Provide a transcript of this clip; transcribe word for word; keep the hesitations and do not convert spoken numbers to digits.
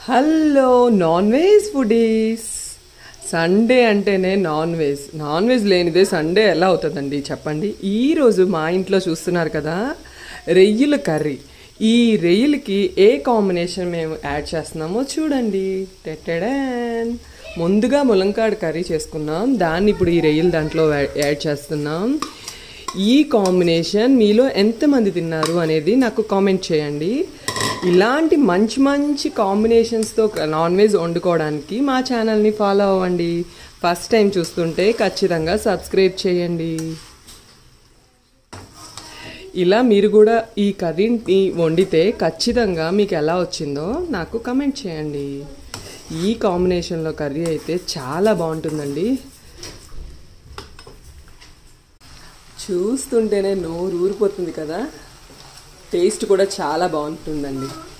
Hello non veg foodies. Sunday అంటేనే non veg. Non veg లేనిదే Sunday ఎలా అవుతుందండి చెప్పండి. ఈరోజు మా ఇంట్లో చూస్తున్నారు కదా, రొయ్యల కర్రీ. ఈ రొయ్యలకి ఏ కాంబినేషన్ మేము యాడ్ చేస్తున్నామో చూడండి. టెటెడన్. ముందుగా ములంకాడ కర్రీ చేసుకున్నాం, దాన్ని ఇప్పుడు ఈ రొయ్యల దాంట్లో యాడ్ చేస్తున్నాం. ఈ కాంబినేషన్ మీలో ఎంతమంది తిన్నారు అనేది నాకు కామెంట్ చేయండి. ఇలాంటి మంచి మంచి కాంబినేషన్స్తో నాన్ వెజ్ వండుకోవడానికి మా ఛానల్ని ఫాలో అవ్వండి. ఫస్ట్ టైం చూస్తుంటే ఖచ్చితంగా సబ్స్క్రైబ్ చేయండి. ఇలా మీరు కూడా ఈ కర్రీని వండితే ఖచ్చితంగా మీకు ఎలా వచ్చిందో నాకు కమెంట్ చేయండి. ఈ కాంబినేషన్లో కర్రీ అయితే చాలా బాగుంటుందండి. చూస్తుంటేనే నోరు ఊరిపోతుంది కదా. టేస్ట్ కూడా చాలా బాగుంటుందండి.